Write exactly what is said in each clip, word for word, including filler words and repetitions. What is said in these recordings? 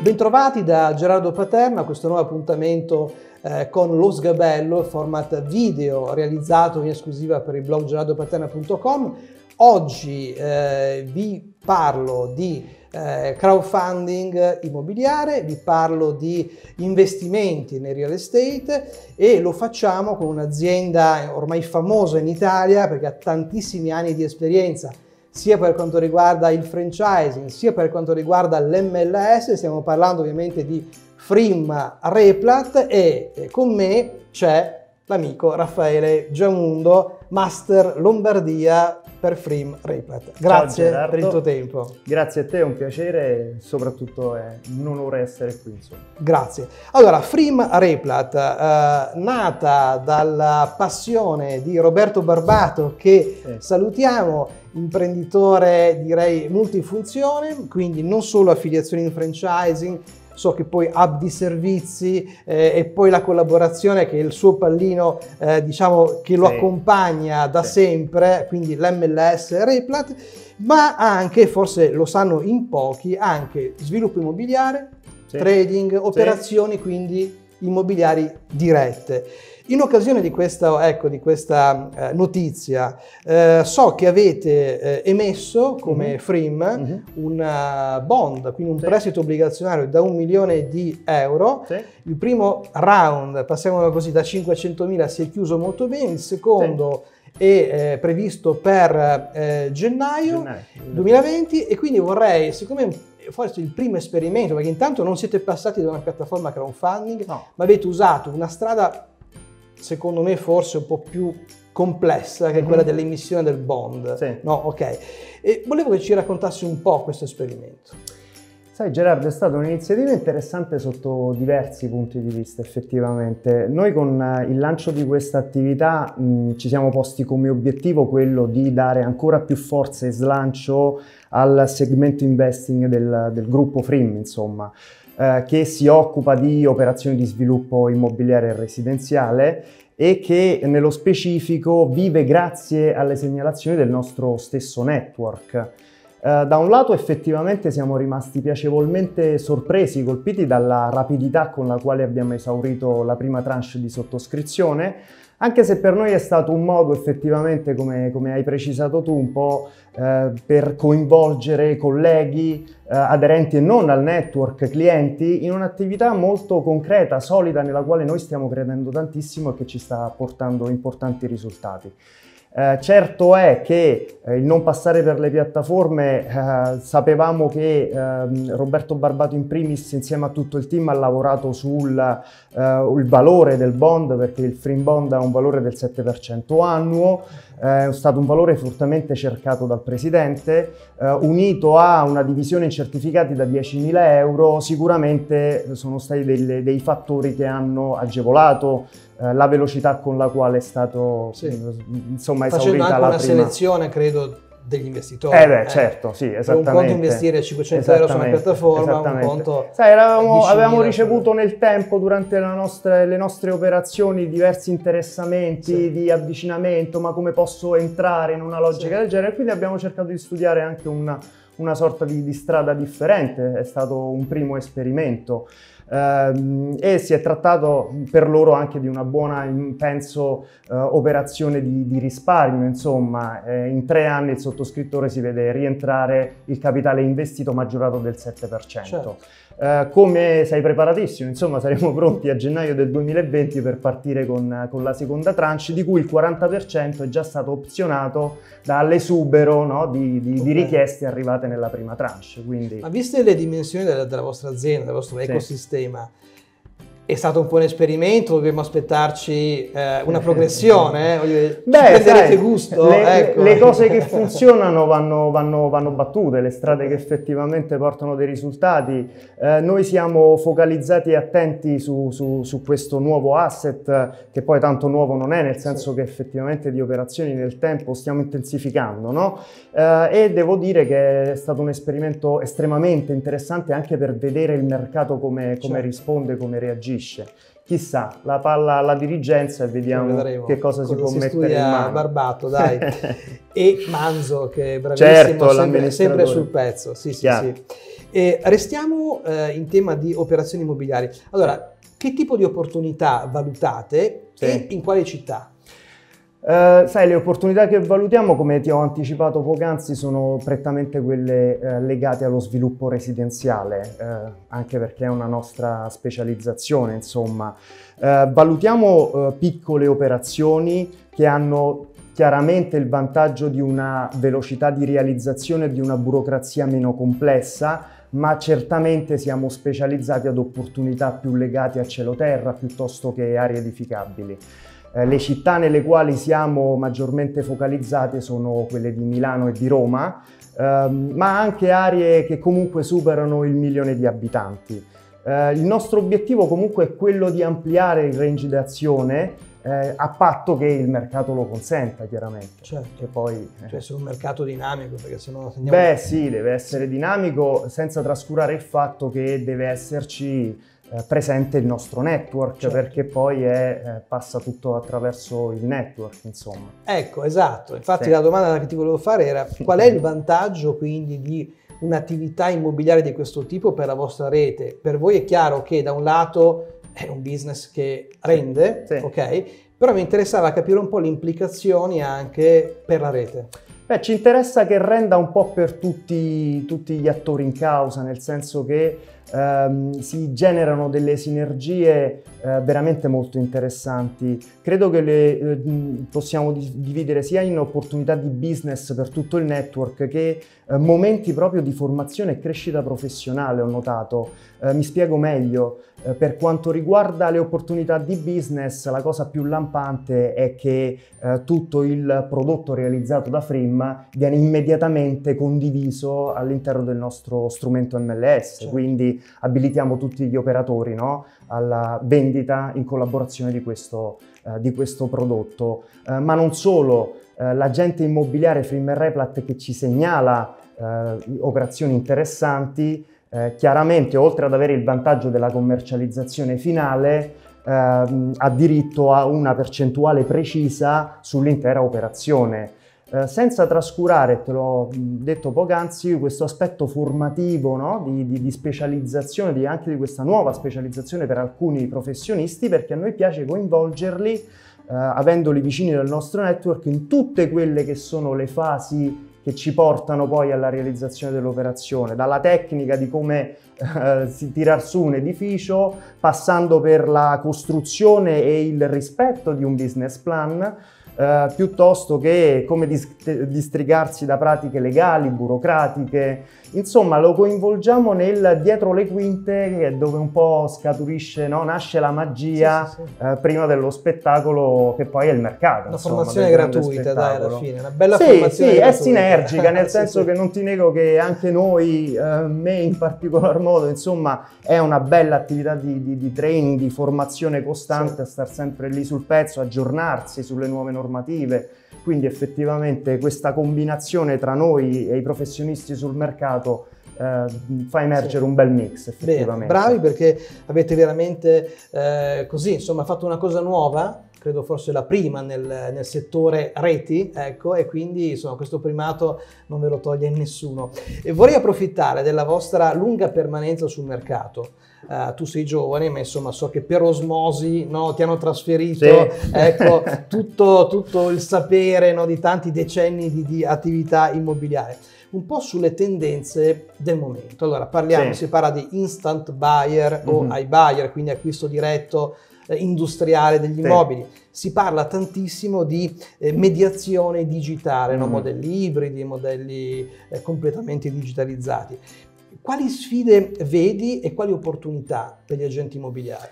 Bentrovati da Gerardo Paterna a questo nuovo appuntamento eh, con Lo Sgabello, format video realizzato in esclusiva per il blog gerardo paterna punto com. Oggi eh, vi parlo di eh, crowdfunding immobiliare, vi parlo di investimenti nel real estate e lo facciamo con un'azienda ormai famosa in Italia perché ha tantissimi anni di esperienza sia per quanto riguarda il franchising, sia per quanto riguarda l'M L S. Stiamo parlando ovviamente di Frim Replat e con me c'è l'amico Raffaele Giamundo, Master Lombardia per Frim Replat. Grazie per il tuo tempo. Grazie a te, è un piacere e soprattutto è un onore essere qui. Insomma. Grazie. Allora, Frim Replat, eh, nata dalla passione di Roberto Barbato, che sì. salutiamo, imprenditore direi multifunzione, quindi non solo affiliazioni in franchising, so che poi hub di servizi eh, e poi la collaborazione che è il suo pallino eh, diciamo che lo sì. accompagna da sì. sempre, quindi l'M L S Replat, ma anche, forse lo sanno in pochi, anche sviluppo immobiliare, sì. trading, operazioni sì. quindi immobiliari dirette. In occasione di questa, ecco, di questa eh, notizia, eh, so che avete eh, emesso come mm-hmm. Frim mm-hmm. un bond, quindi un sì. prestito obbligazionario da un milione di euro. Sì. Il primo round, passiamo così, da cinquecentomila si è chiuso molto bene, il secondo sì. è eh, previsto per eh, gennaio, gennaio duemilaventi e quindi vorrei, siccome forse il primo esperimento, perché intanto non siete passati da una piattaforma crowdfunding, no. ma avete usato una strada secondo me forse un po' più complessa che è mm-hmm. quella dell'emissione del bond. Sì. No, ok. E volevo che ci raccontassi un po' questo esperimento. Sai Gerardo, è stata un'iniziativa interessante sotto diversi punti di vista effettivamente. Noi con il lancio di questa attività mh, ci siamo posti come obiettivo quello di dare ancora più forza e slancio al segmento investing del, del gruppo Frim, insomma. Eh, che si occupa di operazioni di sviluppo immobiliare e residenziale e che nello specifico vive grazie alle segnalazioni del nostro stesso network. Eh, da un lato effettivamente siamo rimasti piacevolmente sorpresi, colpiti dalla rapidità con la quale abbiamo esaurito la prima tranche di sottoscrizione, anche se per noi è stato un modo effettivamente, come, come hai precisato tu, un po' eh, per coinvolgere colleghi, eh, aderenti e non al network clienti, in un'attività molto concreta, solida, nella quale noi stiamo credendo tantissimo e che ci sta portando importanti risultati. Eh, certo è che eh, il non passare per le piattaforme, eh, sapevamo che eh, Roberto Barbato in primis insieme a tutto il team ha lavorato sul eh, il valore del bond, perché il Frim Bond ha un valore del sette per cento annuo, eh, è stato un valore fortemente cercato dal Presidente, eh, unito a una divisione in certificati da diecimila euro, sicuramente sono stati delle, dei fattori che hanno agevolato eh, la velocità con la quale è stato sì. insomma facendo anche la una prima. selezione credo degli investitori. Eh beh, eh. certo, sì, esattamente. Per un conto investire cinquecento euro su una piattaforma, un conto... Sai, eravamo, avevamo ricevuto nel tempo, durante la nostra, le nostre operazioni, diversi interessamenti sì. di avvicinamento, ma come posso entrare in una logica sì. del genere, quindi abbiamo cercato di studiare anche una, una sorta di, di strada differente, è stato un primo esperimento. Uh, e si è trattato per loro anche di una buona, penso, uh, operazione di, di risparmio, insomma, eh, in tre anni il sottoscrittore si vede rientrare il capitale investito maggiorato del sette per cento. Certo. Uh, come sei preparatissimo, insomma saremo pronti a gennaio del duemilaventi per partire con, con la seconda tranche, di cui il quaranta per cento è già stato opzionato dall'esubero, no, di, di, okay. di richieste arrivate nella prima tranche. Quindi... Ma viste le dimensioni della, della vostra azienda, del vostro sì. ecosistema, è stato un po' un esperimento, dobbiamo aspettarci eh, una progressione, eh? Beh, prenderete sai, gusto. Le, ecco. le cose che funzionano vanno, vanno, vanno battute, le strade che effettivamente portano dei risultati. Eh, noi siamo focalizzati e attenti su, su, su questo nuovo asset, che poi tanto nuovo non è, nel senso sì. che effettivamente di operazioni nel tempo stiamo intensificando, no? Eh, e devo dire che è stato un esperimento estremamente interessante anche per vedere il mercato come, come certo. risponde, come reagisce. Chissà, la palla alla dirigenza e vediamo che cosa, cosa si può mettere in mano. Barbato, dai. E Manzo, che è bravissimo, certo, sempre, sempre sul pezzo. Sì, sì, sì. E restiamo eh, in tema di operazioni immobiliari. Allora, che tipo di opportunità valutate sì. e in quale città? Uh, sai, le opportunità che valutiamo, come ti ho anticipato poc'anzi, sono prettamente quelle uh, legate allo sviluppo residenziale, uh, anche perché è una nostra specializzazione, insomma. Uh, valutiamo uh, piccole operazioni che hanno chiaramente il vantaggio di una velocità di realizzazione e di una burocrazia meno complessa, ma certamente siamo specializzati ad opportunità più legate a cielo-terra piuttosto che aree edificabili. Le città nelle quali siamo maggiormente focalizzate sono quelle di Milano e di Roma, ehm, ma anche aree che comunque superano il milione di abitanti. Eh, il nostro obiettivo comunque è quello di ampliare il range d'azione eh, a patto che il mercato lo consenta, chiaramente. Certo. Che poi, eh. Cioè essere un mercato dinamico, perché sennò... Andiamo... Beh sì, deve essere dinamico senza trascurare il fatto che deve esserci Eh, presente il nostro network, certo. perché poi è, eh, passa tutto attraverso il network, insomma. Ecco, esatto. Infatti sì. la domanda che ti volevo fare era qual è il vantaggio quindi di un'attività immobiliare di questo tipo per la vostra rete? Per voi è chiaro che da un lato è un business che rende, sì. ok? Però mi interessava capire un po' le implicazioni anche per la rete. Beh, ci interessa che renda un po' per tutti, tutti gli attori in causa, nel senso che ehm, si generano delle sinergie eh, veramente molto interessanti. Credo che le eh, possiamo dividere sia in opportunità di business per tutto il network che eh, momenti proprio di formazione e crescita professionale, ho notato. Eh, mi spiego meglio. Eh, per quanto riguarda le opportunità di business, la cosa più lampante è che eh, tutto il prodotto realizzato da Frim viene immediatamente condiviso all'interno del nostro strumento M L S, certo. quindi abilitiamo tutti gli operatori, no, alla vendita in collaborazione di questo, eh, di questo prodotto. Eh, ma non solo, eh, l'agente immobiliare Frim e Replat che ci segnala eh, operazioni interessanti, eh, chiaramente oltre ad avere il vantaggio della commercializzazione finale, eh, ha diritto a una percentuale precisa sull'intera operazione. Eh, senza trascurare, te l'ho detto poc'anzi, questo aspetto formativo, no? di, di, di specializzazione, di, anche di questa nuova specializzazione per alcuni professionisti, perché a noi piace coinvolgerli, eh, avendoli vicini del nostro network, in tutte quelle che sono le fasi che ci portano poi alla realizzazione dell'operazione, dalla tecnica di come eh, si tirar su un edificio, passando per la costruzione e il rispetto di un business plan, Uh, piuttosto che come districarsi da pratiche legali, burocratiche. Insomma, lo coinvolgiamo nel dietro le quinte, che è dove un po' scaturisce, no? Nasce la magia sì, sì, sì. Uh, prima dello spettacolo, che poi è il mercato. Una insomma, formazione gratuita, dai, alla fine, una bella sì, formazione sì, gratuita. È sinergica, nel senso sì, che non ti nego che anche noi, uh, me in particolar modo, insomma, è una bella attività di, di, di training, di formazione costante, sì. a star sempre lì sul pezzo, aggiornarsi sulle nuove norme normative, quindi effettivamente questa combinazione tra noi e i professionisti sul mercato eh, fa emergere sì. un bel mix effettivamente. Bene, bravi, perché avete veramente eh, così insomma fatto una cosa nuova, credo forse la prima nel, nel settore reti, ecco, e quindi insomma questo primato non ve lo toglie nessuno. E vorrei approfittare della vostra lunga permanenza sul mercato. Uh, tu sei giovane, ma insomma so che per osmosi, no, ti hanno trasferito sì. ecco, tutto, tutto il sapere, no, di tanti decenni di, di attività immobiliare. Un po' sulle tendenze del momento. Allora parliamo, sì. si parla di instant buyer mm-hmm. o iBuyer, quindi acquisto diretto eh, industriale degli immobili. Sì. Si parla tantissimo di eh, mediazione digitale, mm-hmm. no? Modelli ibridi, modelli eh, completamente digitalizzati. Quali sfide vedi e quali opportunità per gli agenti immobiliari?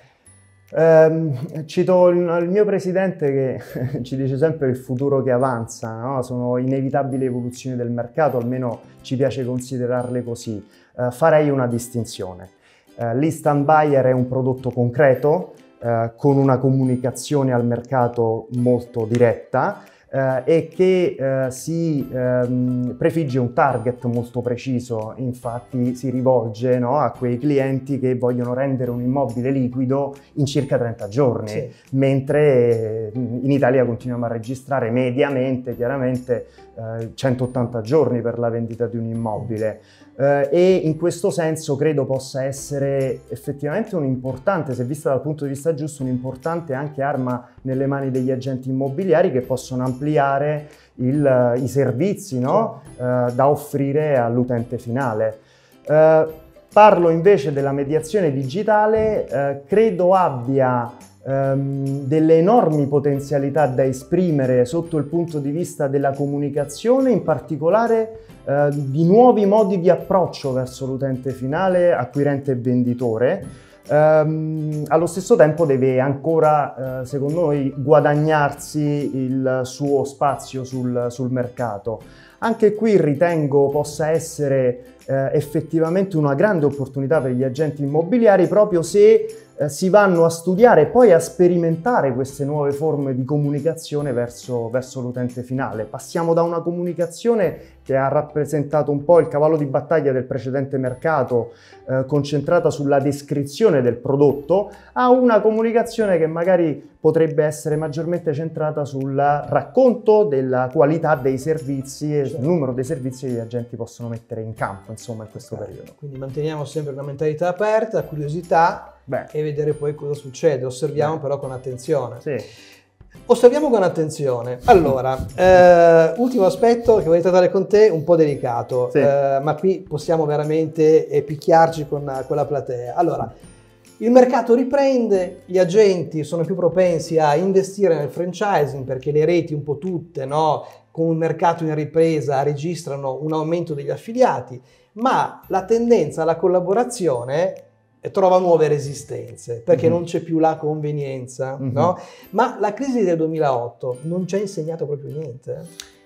Eh, cito il, il mio presidente che ci dice sempre il futuro che avanza, no? Sono inevitabili evoluzioni del mercato, almeno ci piace considerarle così. Eh, farei una distinzione. Eh, L'instant buyer è un prodotto concreto, eh, con una comunicazione al mercato molto diretta, eh, e che eh, si ehm, prefigge un target molto preciso, infatti si rivolge, no, a quei clienti che vogliono rendere un immobile liquido in circa trenta giorni, sì. Mentre in Italia continuiamo a registrare mediamente, chiaramente, eh, centottanta giorni per la vendita di un immobile. Uh, e in questo senso credo possa essere effettivamente un importante, se vista dal punto di vista giusto, un'importante anche arma nelle mani degli agenti immobiliari che possono ampliare il, i servizi, no? uh, da offrire all'utente finale. Uh, parlo invece della mediazione digitale, uh, credo abbia Um, delle enormi potenzialità da esprimere sotto il punto di vista della comunicazione, in particolare uh, di nuovi modi di approccio verso l'utente finale, acquirente e venditore. Um, allo stesso tempo deve ancora, uh, secondo noi, guadagnarsi il suo spazio sul, sul mercato. Anche qui ritengo possa essere eh, effettivamente una grande opportunità per gli agenti immobiliari, proprio se eh, si vanno a studiare e poi a sperimentare queste nuove forme di comunicazione verso, verso l'utente finale. Passiamo da una comunicazione che ha rappresentato un po' il cavallo di battaglia del precedente mercato, eh, concentrata sulla descrizione del prodotto, a una comunicazione che magari potrebbe essere maggiormente centrata sul racconto della qualità dei servizi e sul numero dei servizi che gli agenti possono mettere in campo, insomma, in questo okay. periodo. Quindi manteniamo sempre una mentalità aperta, curiosità Beh. e vedere poi cosa succede. Osserviamo Beh. però con attenzione. Sì. Osserviamo con attenzione. Allora, eh, ultimo aspetto che voglio trattare con te, un po' delicato, sì. eh, ma qui possiamo veramente eh, picchiarci con, con la platea. Allora, il mercato riprende, gli agenti sono più propensi a investire nel franchising perché le reti un po' tutte, no, con un mercato in ripresa registrano un aumento degli affiliati, ma la tendenza alla collaborazione trova nuove resistenze perché mm-hmm. non c'è più la convenienza, mm-hmm. no? Ma la crisi del duemilaotto non ci ha insegnato proprio niente.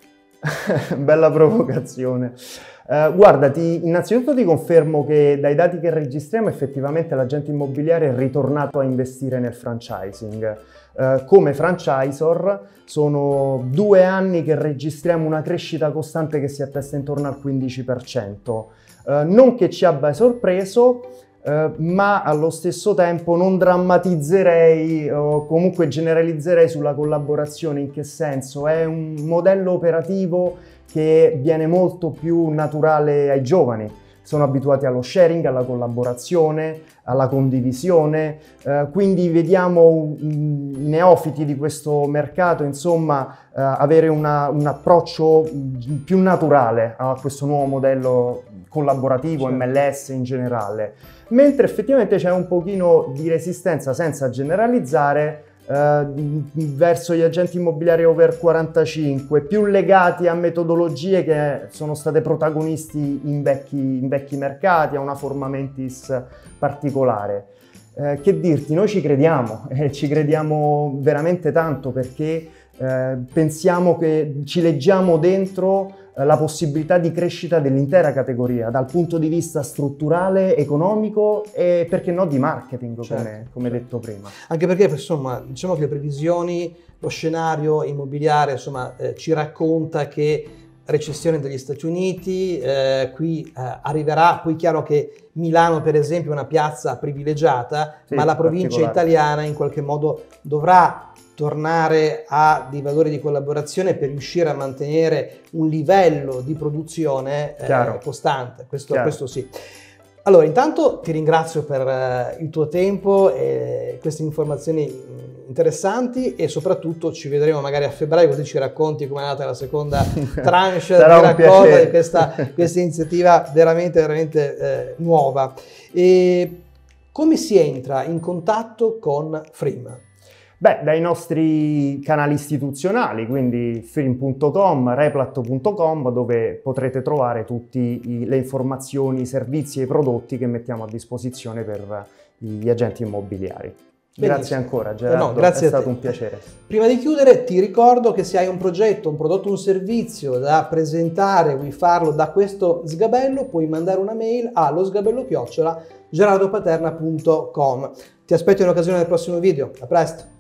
Bella provocazione. Uh, guarda, ti, innanzitutto ti confermo che dai dati che registriamo effettivamente l'agente immobiliare è ritornato a investire nel franchising. Uh, come franchisor sono due anni che registriamo una crescita costante che si attesta intorno al quindici per cento. Uh, non che ci abbia sorpreso, Uh, ma allo stesso tempo non drammatizzerei o comunque generalizzerei sulla collaborazione. In che senso? È un modello operativo che viene molto più naturale ai giovani. Sono abituati allo sharing, alla collaborazione, alla condivisione, uh, quindi vediamo um, i neofiti di questo mercato, insomma, uh, avere una, un approccio più naturale a questo nuovo modello collaborativo, certo. M L S in generale. Mentre effettivamente c'è un pochino di resistenza, senza generalizzare, eh, verso gli agenti immobiliari over quarantacinque, più legati a metodologie che sono state protagonisti in vecchi, in vecchi mercati, a una forma mentis particolare. Eh, che dirti, noi ci crediamo, eh, ci crediamo veramente tanto perché eh, pensiamo che ci leggiamo dentro la possibilità di crescita dell'intera categoria dal punto di vista strutturale, economico e perché no di marketing, certo, come, come certo. detto prima. Anche perché insomma diciamo che le previsioni, lo scenario immobiliare insomma eh, ci racconta che recessione degli Stati Uniti, eh, qui eh, arriverà, poi chiaro che Milano per esempio è una piazza privilegiata, sì, ma la provincia italiana in qualche modo dovrà tornare a dei valori di collaborazione per riuscire a mantenere un livello di produzione eh, costante, questo, questo sì. Allora, intanto ti ringrazio per uh, il tuo tempo e queste informazioni interessanti e soprattutto ci vedremo magari a febbraio così ci racconti come è andata la seconda tranche di raccolta di questa, questa iniziativa veramente, veramente eh, nuova. E come si entra in contatto con Frim? Beh, dai nostri canali istituzionali, quindi frim punto com, replat punto com, dove potrete trovare tutte le informazioni, i servizi e i prodotti che mettiamo a disposizione per gli agenti immobiliari. Benissimo. Grazie ancora Gerardo, no, grazie è stato un piacere. Prima di chiudere ti ricordo che se hai un progetto, un prodotto, un servizio da presentare, vuoi farlo da questo sgabello, puoi mandare una mail a losgabello chiocciola gerardopaterna punto com. Ti aspetto in occasione del prossimo video, a presto!